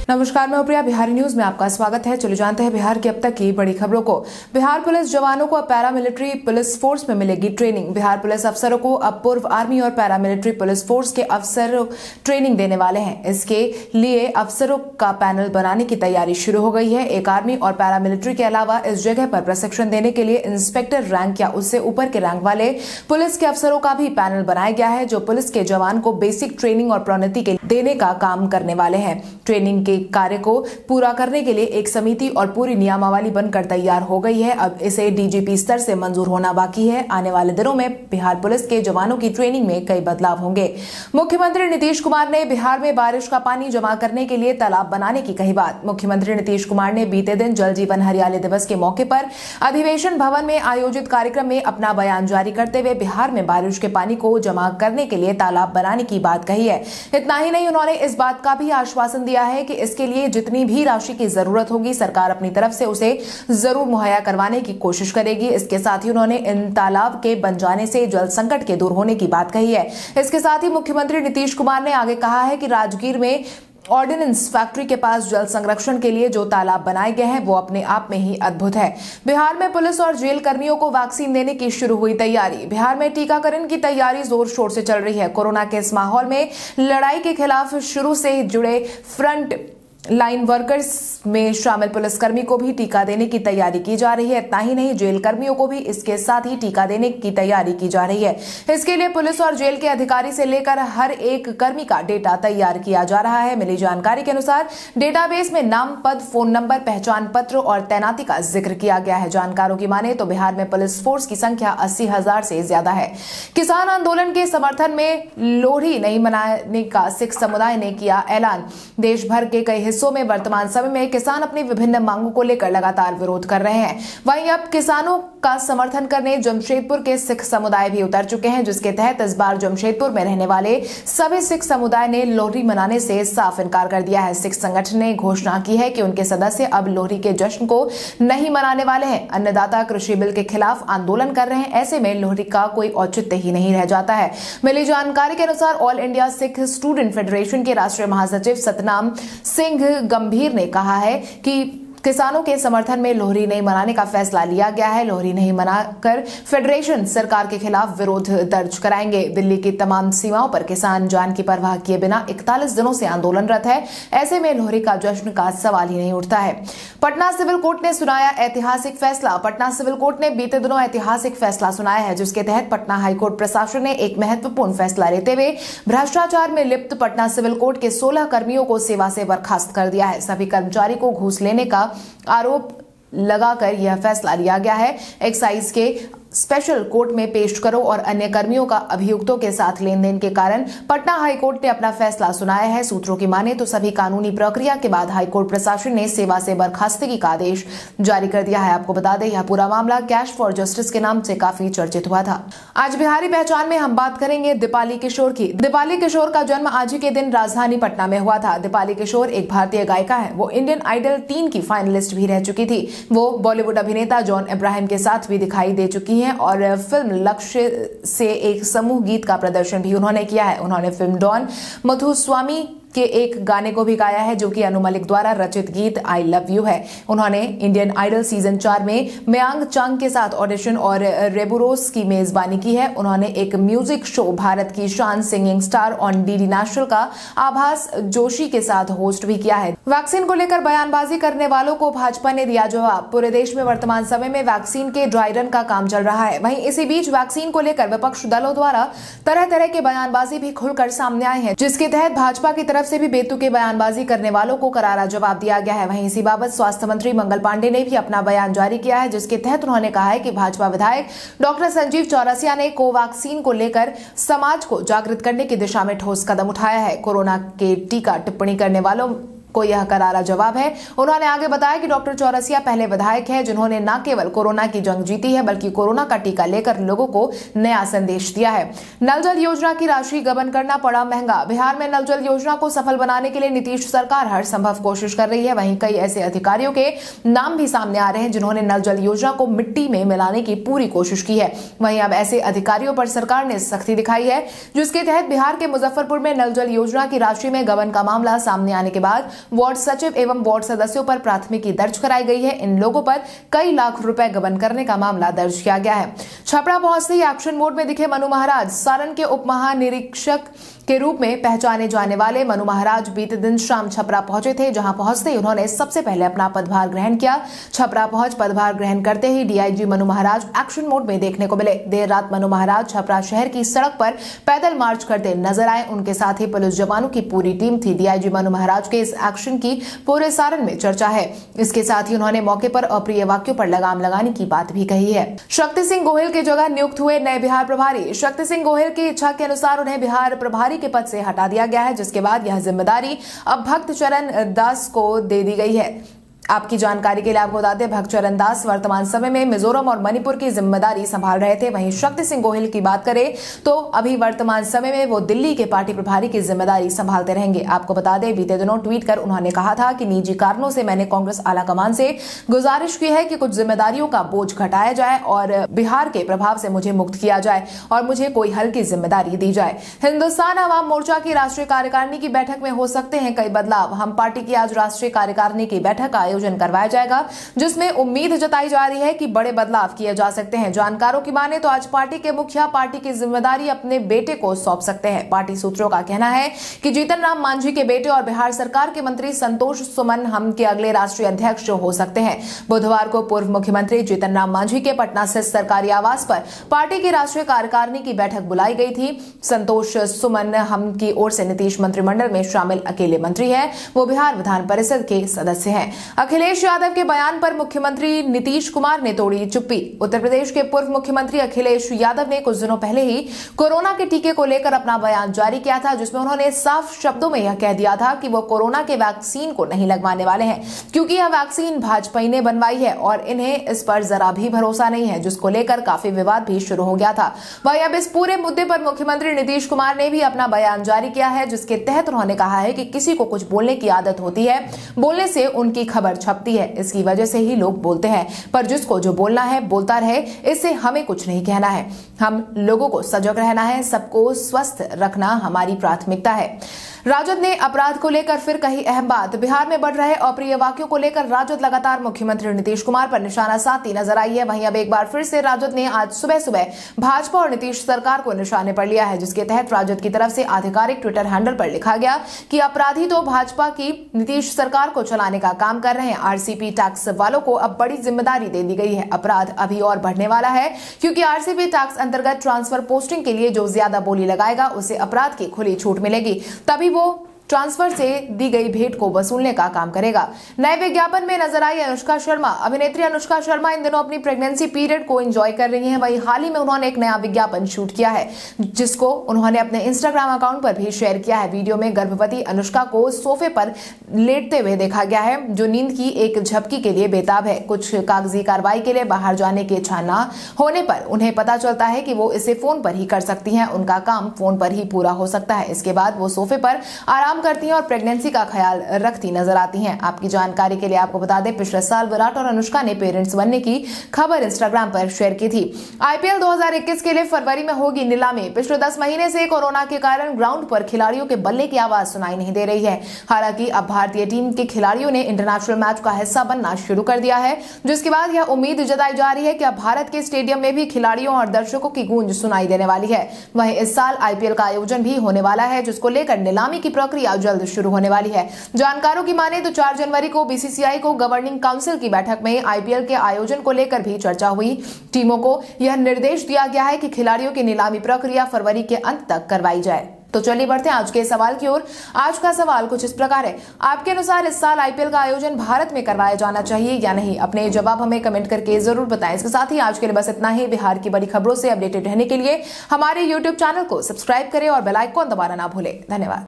नमस्कार, मैं प्रिया। बिहारी न्यूज में आपका स्वागत है। चले जानते हैं बिहार की अब तक की बड़ी खबरों को। बिहार पुलिस जवानों को अब पैरामिलिट्री पुलिस फोर्स में मिलेगी ट्रेनिंग। बिहार पुलिस अफसरों को अब पूर्व आर्मी और पैरामिलिट्री पुलिस फोर्स के अफसर ट्रेनिंग देने वाले हैं। इसके लिए अफसरों का पैनल बनाने की तैयारी शुरू हो गई है। एक आर्मी और पैरामिलिट्री के अलावा इस जगह पर प्रशिक्षण देने के लिए इंस्पेक्टर रैंक या उससे ऊपर के रैंक वाले पुलिस के अफसरों का भी पैनल बनाया गया है, जो पुलिस के जवान को बेसिक ट्रेनिंग और प्रोन्नति के देने का काम करने वाले हैं। ट्रेनिंग के कार्य को पूरा करने के लिए एक समिति और पूरी नियमावली बनकर तैयार हो गई है। अब इसे डीजीपी स्तर से मंजूर होना बाकी है। आने वाले दिनों में बिहार पुलिस के जवानों की ट्रेनिंग में कई बदलाव होंगे। मुख्यमंत्री नीतीश कुमार ने बिहार में बारिश का पानी जमा करने के लिए तालाब बनाने की कही बात। मुख्यमंत्री नीतीश कुमार ने बीते दिन जल जीवन हरियाली दिवस के मौके पर अधिवेशन भवन में आयोजित कार्यक्रम में अपना बयान जारी करते हुए बिहार में बारिश के पानी को जमा करने के लिए तालाब बनाने की बात कही है। इतना ही नहीं, उन्होंने इस बात का भी आश्वासन दिया है कि इसके लिए जितनी भी राशि की जरूरत होगी सरकार अपनी तरफ से उसे जरूर मुहैया करवाने की कोशिश करेगी। इसके साथ ही उन्होंने इन तालाब के बन जाने से जल संकट के दूर होने की बात कही है। इसके साथ ही मुख्यमंत्री नीतीश कुमार ने आगे कहा है कि राजगीर में ऑर्डिनेंस फैक्ट्री के पास जल संरक्षण के लिए जो तालाब बनाए गए हैं वो अपने आप में ही अद्भुत है। बिहार में पुलिस और जेल कर्मियों को वैक्सीन देने की शुरू हुई तैयारी। बिहार में टीकाकरण की तैयारी जोर शोर से चल रही है। कोरोना के इस माहौल में लड़ाई के खिलाफ शुरू से जुड़े फ्रंट लाइन वर्कर्स में शामिल पुलिसकर्मी को भी टीका देने की तैयारी की जा रही है। इतना ही नहीं, जेल कर्मियों को भी इसके साथ ही टीका देने की तैयारी की जा रही है। इसके लिए पुलिस और जेल के अधिकारी से लेकर हर एक कर्मी का डेटा तैयार किया जा रहा है। मिली जानकारी के अनुसार डेटाबेस में नाम, पद, फोन नंबर, पहचान पत्र और तैनाती का जिक्र किया गया है। जानकारों की माने तो बिहार में पुलिस फोर्स की संख्या 80,000 से ज्यादा है। किसान आंदोलन के समर्थन में लोहड़ी नहीं मनाने का सिख समुदाय ने किया ऐलान। देश भर के कई हिस्सों में वर्तमान समय में किसान अपनी विभिन्न मांगों को लेकर लगातार विरोध कर रहे हैं। वहीं अब किसानों का समर्थन करने जमशेदपुर के सिख समुदाय भी उतर चुके हैं, जिसके तहत इस बार जमशेदपुर में रहने वाले सभी सिख समुदाय ने लोहड़ी मनाने से साफ इनकार कर दिया है। सिख संगठन ने घोषणा की है कि उनके सदस्य अब लोहड़ी के जश्न को नहीं मनाने वाले हैं। अन्नदाता कृषि बिल के खिलाफ आंदोलन कर रहे हैं। ऐसे में लोहड़ी का कोई औचित्य ही नहीं रह जाता है। मिली जानकारी के अनुसार All India Sikh student federation के राष्ट्रीय महासचिव सतनाम सिंह गंभीर ने कहा है कि किसानों के समर्थन में लोहड़ी नहीं मनाने का फैसला लिया गया है। लोहड़ी नहीं मनाकर फेडरेशन सरकार के खिलाफ विरोध दर्ज कराएंगे। दिल्ली की तमाम सीमाओं पर किसान जान की परवाह किए बिना 41 दिनों से आंदोलनरत है। ऐसे में लोहड़ी का जश्न का सवाल ही नहीं उठता है। पटना सिविल कोर्ट ने सुनाया ऐतिहासिक फैसला। पटना सिविल कोर्ट ने बीते दिनों ऐतिहासिक फैसला सुनाया है, जिसके तहत पटना हाईकोर्ट प्रशासन ने एक महत्वपूर्ण फैसला लेते हुए भ्रष्टाचार में लिप्त पटना सिविल कोर्ट के 16 कर्मियों को सेवा से बर्खास्त कर दिया है। सभी कर्मचारी को घूस लेने का आरोप लगाकर यह फैसला लिया गया है। एक्साइज के स्पेशल कोर्ट में पेश करो और अन्य कर्मियों का अभियुक्तों के साथ लेन देन के कारण पटना हाईकोर्ट ने अपना फैसला सुनाया है। सूत्रों की माने तो सभी कानूनी प्रक्रिया के बाद हाईकोर्ट प्रशासन ने सेवा से बर्खास्तगी का आदेश जारी कर दिया है। आपको बता दें, यह पूरा मामला कैश फॉर जस्टिस के नाम से काफी चर्चित हुआ था। आज बिहारी पहचान में हम बात करेंगे दीपाली किशोर की। दीपाली किशोर का जन्म आज ही के दिन राजधानी पटना में हुआ था। दीपाली किशोर एक भारतीय गायिका है। वो इंडियन आइडल 3 की फाइनलिस्ट भी रह चुकी थी। वो बॉलीवुड अभिनेता जॉन इब्राहिम के साथ भी दिखाई दे चुकी हैं और फिल्म लक्ष्य से एक समूह गीत का प्रदर्शन भी उन्होंने किया है। उन्होंने फिल्म डॉन मधुस्वामी के एक गाने को भी गाया है, जो कि अनु मलिक द्वारा रचित गीत आई लव यू है। उन्होंने इंडियन आइडल सीजन 4 में मयांग चांग के साथ ऑडिशन और रेबुरोस की मेजबानी की है। उन्होंने एक music show Bharat ki Shaan singing star on DD national का आभास जोशी के साथ होस्ट भी किया है। वैक्सीन को लेकर बयानबाजी करने वालों को भाजपा ने दिया जवाब। पूरे देश में वर्तमान समय में वैक्सीन के ड्राई रन का काम चल रहा है। वहीं इसी बीच वैक्सीन को लेकर विपक्ष दलों द्वारा तरह तरह के बयानबाजी भी खुलकर सामने आए हैं, जिसके तहत भाजपा की तरफ से भी बेतुकी बयानबाजी करने वालों को करारा जवाब दिया गया है। वहीं इसी बाबत स्वास्थ्य मंत्री मंगल पांडे ने भी अपना बयान जारी किया है, जिसके तहत उन्होंने कहा है कि भाजपा विधायक डॉक्टर संजीव चौरसिया ने कोवैक्सीन को लेकर समाज को जागृत करने की दिशा में ठोस कदम उठाया है। कोरोना के टीका टिप्पणी करने वालों को यह करारा जवाब है। उन्होंने आगे बताया कि डॉक्टर चौरसिया पहले विधायक है जिन्होंने न केवल कोरोना की जंग जीती है, बल्कि कोरोना का टीका लेकर लोगों को नया संदेश दिया है। नल जल योजना की राशि गबन करना पड़ा महंगा। बिहार में नल जल योजना को सफल बनाने के लिए नीतीश सरकार हर संभव कोशिश कर रही है। वहीं कई ऐसे अधिकारियों के नाम भी सामने आ रहे हैं जिन्होंने नल जल योजना को मिट्टी में मिलाने की पूरी कोशिश की है। वहीं अब ऐसे अधिकारियों पर सरकार ने सख्ती दिखाई है, जिसके तहत बिहार के मुजफ्फरपुर में नल जल योजना की राशि में गबन का मामला सामने आने के बाद वार्ड सचिव एवं वार्ड सदस्यों पर प्राथमिकी दर्ज कराई गई है। इन लोगों पर कई लाख रुपए गबन करने का मामला दर्ज किया गया है। छपरा पहुंचते ही एक्शन मोड में दिखे मनु महाराज। सारण के उप महानिरीक्षक के रूप में पहचाने जाने वाले मनु महाराज बीते दिन शाम छपरा पहुंचे थे, जहां पहुंचते ही उन्होंने सबसे पहले अपना पदभार ग्रहण किया। छपरा पहुंच पदभार ग्रहण करते ही DIG Manu Maharaj action mode में देखने को मिले। देर रात मनु महाराज छपरा शहर की सड़क पर पैदल मार्च करते नजर आए। उनके साथ ही पुलिस जवानों की पूरी टीम थी। डीआईजी मनु महाराज के इस एक्शन की पूरे सारण में चर्चा है। इसके साथ ही उन्होंने मौके पर अप्रिय वाक्यों पर लगाम लगाने की बात भी कही है। शक्ति सिंह गोहिल की जगह नियुक्त हुए नए बिहार प्रभारी। शक्ति सिंह गोहिल की इच्छा के अनुसार उन्हें बिहार प्रभारी के पद से हटा दिया गया है, जिसके बाद यह जिम्मेदारी अब भक्त चरण दास को दे दी गई है। आपकी जानकारी के लिए आपको बता दें, भक्त चरण दास वर्तमान समय में मिजोरम और मणिपुर की जिम्मेदारी संभाल रहे थे। वहीं शक्ति सिंह गोहिल की बात करें तो अभी वर्तमान समय में वो दिल्ली के पार्टी प्रभारी की जिम्मेदारी संभालते रहेंगे। आपको बता दें, बीते दिनों ट्वीट कर उन्होंने कहा था कि निजी कारणों से मैंने कांग्रेस आलाकमान से गुजारिश की है कि कुछ जिम्मेदारियों का बोझ घटाया जाए और बिहार के प्रभाव से मुझे मुक्त किया जाए और मुझे कोई हल्की जिम्मेदारी दी जाए। हिंदुस्तान अवाम मोर्चा की राष्ट्रीय कार्यकारिणी की बैठक में हो सकते हैं कई बदलाव। हम पार्टी की आज राष्ट्रीय कार्यकारिणी की बैठक आयोजन करवाया जाएगा, जिसमें उम्मीद जताई जा रही है कि बड़े बदलाव किए जा सकते हैं। जानकारों की माने तो आज पार्टी के मुखिया पार्टी की जिम्मेदारी अपने बेटे को सौंप सकते हैं। पार्टी सूत्रों का कहना है कि जीतन राम मांझी के बेटे और बिहार सरकार के मंत्री संतोष सुमन हम के अगले राष्ट्रीय अध्यक्ष हो सकते हैं। बुधवार को पूर्व मुख्यमंत्री जीतन राम मांझी के पटना स्थित सरकारी आवास पर पार्टी की राष्ट्रीय कार्यकारिणी की बैठक बुलाई गई थी। संतोष सुमन हम की ओर से नीतीश मंत्रिमंडल में शामिल अकेले मंत्री हैं। वो बिहार विधान परिषद के सदस्य हैं। अखिलेश यादव के बयान पर मुख्यमंत्री नीतीश कुमार ने तोड़ी चुप्पी। उत्तर प्रदेश के पूर्व मुख्यमंत्री अखिलेश यादव ने कुछ दिनों पहले ही कोरोना के टीके को लेकर अपना बयान जारी किया था, जिसमें उन्होंने साफ शब्दों में यह कह दिया था कि वो कोरोना के वैक्सीन को नहीं लगवाने वाले हैं, क्योंकि यह वैक्सीन भाजपा ने बनवाई है और इन्हें इस पर जरा भी भरोसा नहीं है, जिसको लेकर काफी विवाद भी शुरू हो गया था। वहीं अब इस पूरे मुद्दे पर मुख्यमंत्री नीतीश कुमार ने भी अपना बयान जारी किया है, जिसके तहत उन्होंने कहा है कि किसी को कुछ बोलने की आदत होती है, बोलने से उनकी खबर छपती है, इसकी वजह से ही लोग बोलते हैं, पर जिसको जो बोलना है बोलता रहे, इससे हमें कुछ नहीं कहना है। हम लोगों को सजग रहना है, सबको स्वस्थ रखना हमारी प्राथमिकता है। राजद ने अपराध को लेकर फिर कही अहम बात। बिहार में बढ़ रहे अप्रिय वाक्यों को लेकर राजद लगातार मुख्यमंत्री नीतीश कुमार पर निशाना साधती नजर आई है। वहीं अब एक बार फिर से राजद ने आज सुबह सुबह भाजपा और नीतीश सरकार को निशाने पर लिया है, जिसके तहत राजद की तरफ से आधिकारिक ट्विटर हैंडल पर लिखा गया कि अपराधी तो भाजपा की नीतीश सरकार को चलाने का काम कर रहे हैं। आरसीपी टैक्स वालों को अब बड़ी जिम्मेदारी दे दी गई है। अपराध अभी और बढ़ने वाला है, क्योंकि आरसीपी टैक्स अंतर्गत ट्रांसफर पोस्टिंग के लिए जो ज्यादा बोली लगाएगा उसे अपराध की खुली छूट मिलेगी, तभी वो ट्रांसफर से दी गई भेंट को वसूलने का काम करेगा। नए विज्ञापन में नजर आई अनुष्का शर्मा। अभिनेत्री अनुष्का शर्मा इन दिनों अपनी प्रेगनेंसी पीरियड को एंजॉय कर रही हैं। वहीं हाल ही में उन्होंने एक नया विज्ञापन शूट किया है, जिसको उन्होंने अपने इंस्टाग्राम अकाउंट पर भी शेयर किया है। वीडियो में गर्भवती अनुष्का को सोफे पर लेटते हुए देखा गया है, जो नींद की एक झपकी के लिए बेताब है। कुछ कागजी कार्रवाई के लिए बाहर जाने की इच्छा न होने पर उन्हें पता चलता है कि वो इसे फोन पर ही कर सकती हैं। उनका काम फोन पर ही पूरा हो सकता है। इसके बाद वो सोफे पर आराम करती हैं और प्रेगनेंसी का ख्याल रखती नजर आती हैं। आपकी जानकारी के लिए आपको बता दें, पिछले साल विराट और अनुष्का ने पेरेंट्स बनने की खबर इंस्टाग्राम पर शेयर की थी। आईपीएल 2021 के लिए फरवरी में होगी नीलामी। पिछले 10 महीने से कोरोना के कारण ग्राउंड पर खिलाड़ियों के बल्ले की आवाज सुनाई नहीं दे रही है। हालांकि अब भारतीय टीम के खिलाड़ियों ने इंटरनेशनल मैच का हिस्सा बनना शुरू कर दिया है, जिसके बाद यह उम्मीद जताई जा रही है कि अब भारत के स्टेडियम में भी खिलाड़ियों और दर्शकों की गूंज सुनाई देने वाली है। वहीं इस साल आईपीएल का आयोजन भी होने वाला है, जिसको लेकर नीलामी की प्रक्रिया जल्द शुरू होने वाली है। जानकारों की माने तो 4 जनवरी को बीसीसीआई को गवर्निंग काउंसिल की बैठक में आईपीएल के आयोजन को लेकर भी चर्चा हुई। टीमों को यह निर्देश दिया गया है कि खिलाड़ियों की नीलामी प्रक्रिया फरवरी के अंत तक करवाई जाए। तो चलिए बढ़ते हैं आज के सवाल की ओर। आज का सवाल कुछ इस प्रकार है, आपके अनुसार इस साल आईपीएल का आयोजन भारत में करवाया जाना चाहिए या नहीं? अपने जवाब हमें कमेंट करके जरूर बताएं। इसके साथ ही आज के लिए बस इतना ही। बिहार की बड़ी खबरों से अपडेटेड रहने के लिए हमारे यूट्यूब चैनल को सब्सक्राइब करें और बेल आइकन दबाना ना भूलें। धन्यवाद।